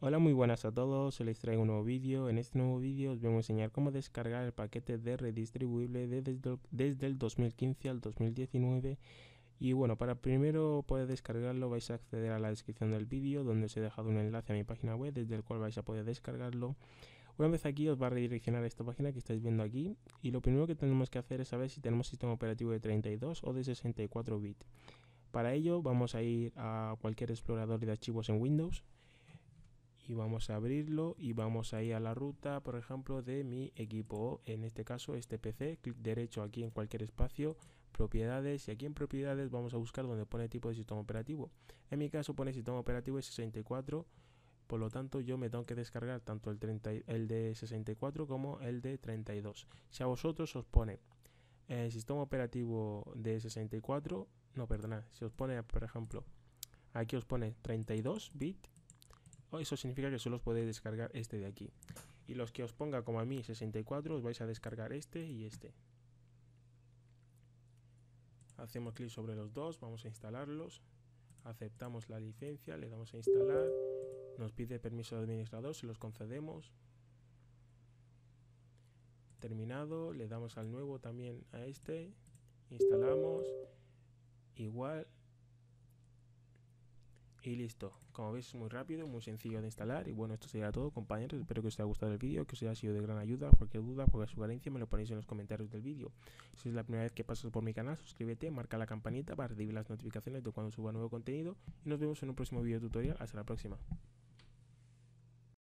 Hola, muy buenas a todos, hoy les traigo un nuevo vídeo. En este nuevo vídeo os voy a enseñar cómo descargar el paquete de redistribuible desde el 2015 al 2019. Y bueno, para primero poder descargarlo vais a acceder a la descripción del vídeo, donde os he dejado un enlace a mi página web desde el cual vais a poder descargarlo. Una vez aquí os va a redireccionar a esta página que estáis viendo aquí, y lo primero que tenemos que hacer es saber si tenemos sistema operativo de 32 o de 64 bits. Para ello vamos a ir a cualquier explorador de archivos en Windows y vamos a abrirlo y vamos a ir a la ruta, por ejemplo, de mi equipo, en este caso este PC. Clic derecho aquí en cualquier espacio, propiedades, y aquí en propiedades vamos a buscar donde pone tipo de sistema operativo. En mi caso pone sistema operativo de 64, por lo tanto yo me tengo que descargar tanto el de 64 como el de 32. Si a vosotros os pone el sistema operativo de 64, no, perdonad, si os pone, por ejemplo, aquí os pone 32 bits, eso significa que solo os podéis descargar este de aquí. Y los que os ponga como a mí 64, os vais a descargar este y este. Hacemos clic sobre los dos, vamos a instalarlos. Aceptamos la licencia, le damos a instalar. Nos pide permiso de administrador, se los concedemos. Terminado, le damos al nuevo también a este. Instalamos. Igual. Y listo, como veis es muy rápido, muy sencillo de instalar. Y bueno, esto sería todo, compañeros. Espero que os haya gustado el vídeo, que os haya sido de gran ayuda. Cualquier duda, cualquier sugerencia me lo ponéis en los comentarios del vídeo. Si es la primera vez que pasas por mi canal, suscríbete, marca la campanita para recibir las notificaciones de cuando suba nuevo contenido. Y nos vemos en un próximo vídeo tutorial. Hasta la próxima.